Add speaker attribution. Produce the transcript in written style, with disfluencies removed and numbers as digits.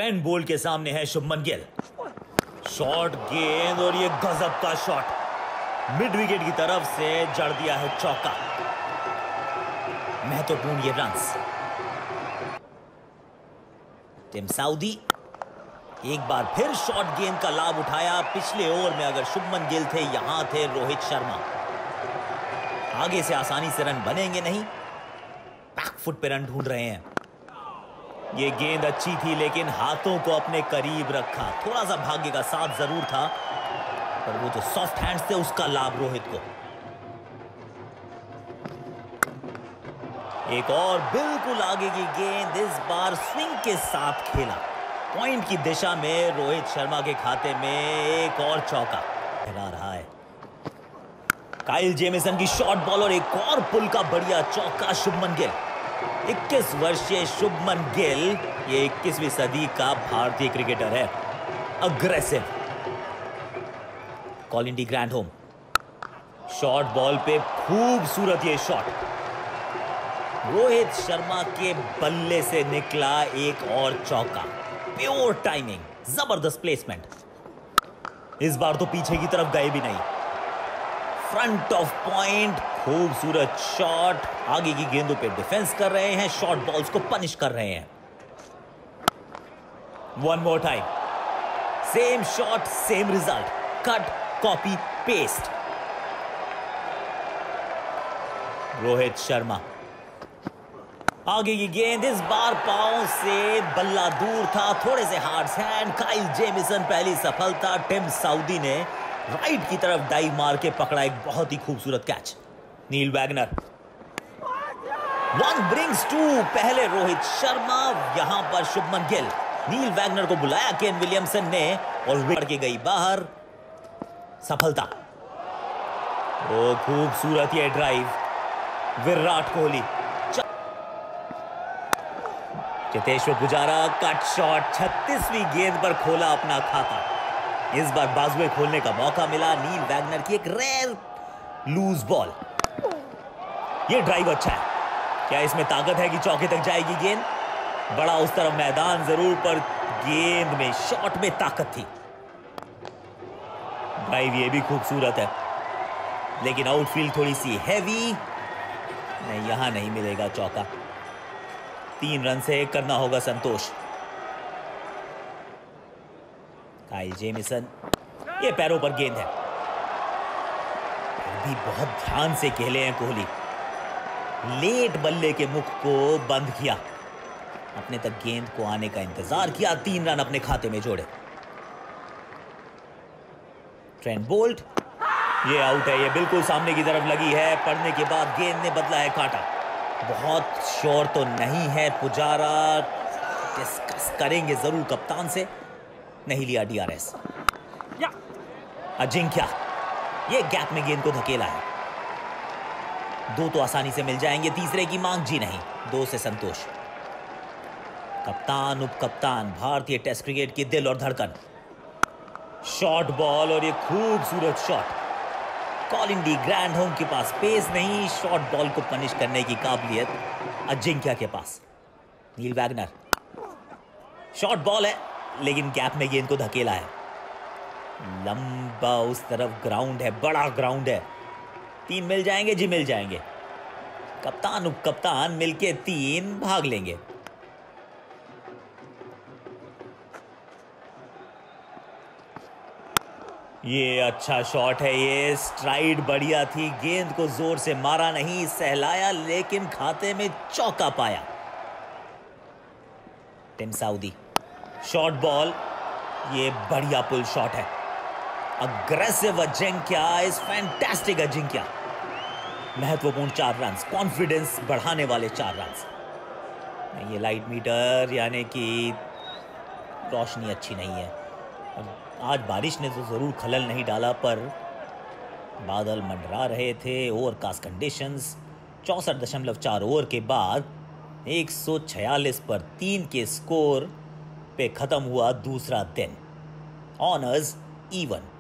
Speaker 1: Trent Boult के सामने है शुभमन गिल। शॉर्ट गेंद और ये गजब का शॉट मिड विकेट की तरफ से जड़ दिया है चौका। महत्वपूर्ण ये रन्स। टिम साउदी एक बार फिर शॉर्ट गेंद का लाभ उठाया। पिछले ओवर में अगर शुभमन गिल थे, यहां थे रोहित शर्मा। आगे से आसानी से रन बनेंगे नहीं, बैक फुट पे रन ढूंढ रहे हैं। ये गेंद अच्छी थी लेकिन हाथों को अपने करीब रखा। थोड़ा सा भाग्य का साथ जरूर था, पर वो जो सॉफ्ट हैंड्स थे उसका लाभ रोहित को। एक और बिल्कुल आगे की गेंद, इस बार स्विंग के साथ खेला। पॉइंट की दिशा में रोहित शर्मा के खाते में एक और चौका लगा रहा है। काइल जेमिसन की शॉर्ट बॉल और एक और पुल का बढ़िया चौका। शुभमन गिल 21 वर्षीय शुभमन गिल ये 21वीं सदी का भारतीय क्रिकेटर है। Aggressive. Colin de Grandhomme short ball पे खूबसूरत ये शॉट। रोहित शर्मा के बल्ले से निकला एक और चौका। प्योर टाइमिंग, जबरदस्त प्लेसमेंट। इस बार तो पीछे की तरफ गए भी नहीं, फ्रंट ऑफ पॉइंट। खूबसूरत शॉट। आगे की गेंदों पे डिफेंस कर रहे हैं, शॉर्ट बॉल्स को पनिश कर रहे हैं। One more time, same shot same result. Cut copy paste. Rohit Sharma आगे की गेंद, इस बार पांव से बल्ला दूर था। थोड़े से हार्ड हैंड। काइल जेमिसन पहली सफलता। टिम साउदी ने राइट की तरफ डाइव मार के पकड़ा एक बहुत ही खूबसूरत कैच। Neil Wagner 1 brings 2। पहले रोहित शर्मा, यहां पर शुभमन गिल। नील वैगनर को बुलाया केन विलियमसन ने और विकेट के गई बाहर। सफलता। ओ खूबसूरत ये drive. Virat Kohli, Cheteshwar Pujara cut shot. 36वीं गेंद पर खोला अपना खाता। इस बार बाजुए खोलने का मौका मिला। नील वैगनर की एक रेयर लूज बॉल। ये ड्राइव अच्छा है। क्या इसमें ताकत है कि चौके तक जाएगी गेंद? बड़ा उस तरफ मैदान जरूर, पर गेंद में, शॉट में ताकत थी। ड्राइव ये भी खूबसूरत है, लेकिन आउटफील्ड थोड़ी सी हैवी। नहीं, यहां नहीं मिलेगा चौका। 3 रन से करना होगा संतोष। काइल जेमिसन, ये पैरों पर गेंद है। भी बहुत ध्यान से खेले हैं कोहली। लेट बल्ले के मुख को बंद किया, अपने तक गेंद को आने का इंतजार किया। 3 रन अपने खाते में जोड़े। ट्रेंट बोल्ट, ये आउट है। ये बिल्कुल सामने की तरफ लगी है। पड़ने के बाद गेंद ने बदला है कांटा। बहुत श्योर तो नहीं है पुजारा। डिस्कस करेंगे जरूर कप्तान से। नहीं लिया डीआरएस। अजिंक्या, ये गैप में गेंद को धकेला है। 2 तो आसानी से मिल जाएंगे, तीसरे की मांग जी नहीं। 2 से संतोष। कप्तान उप कप्तान, भारतीय टेस्ट क्रिकेट की दिल और धड़कन। शॉर्ट बॉल और ये खूबसूरत शॉट। कॉलिन डी ग्रैंडहोम के पास पेस नहीं, शॉर्ट बॉल को पनिश करने की काबिलियत अजिंक्या के पास। नील वैगनर, शॉर्ट बॉल है लेकिन गैप में गेंद को धकेला है। लंबा उस तरफ ग्राउंड है, बड़ा ग्राउंड है। 3 मिल जाएंगे जी, मिल जाएंगे। कप्तान उप कप्तान मिलके 3 भाग लेंगे। ये अच्छा शॉट है। ये स्ट्राइड बढ़िया थी। गेंद को जोर से मारा नहीं, सहलाया, लेकिन खाते में चौका पाया। टिम साउदी, शॉर्ट बॉल, ये बढ़िया पुल शॉट है। Aggressive Ajinkya, is fantastic Ajinkya. महत्वपूर्ण 4 रन, कॉन्फिडेंस बढ़ाने वाले 4 रन। ये लाइट मीटर यानी कि रोशनी अच्छी नहीं है। आज बारिश ने तो जरूर खलल नहीं डाला, पर बादल मंडरा रहे थे। Overcast conditions. 64.4 ओवर के बाद 146 पर 3 के स्कोर पे खत्म हुआ दूसरा दिन। Honours even.